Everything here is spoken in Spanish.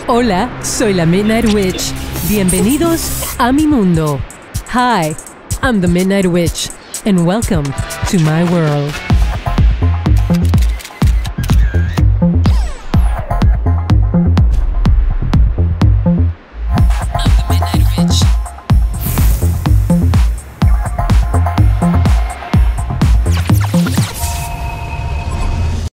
Hola, soy la Midnight Witch. Bienvenidos a mi mundo. Hi, I'm the Midnight Witch, and welcome to my world.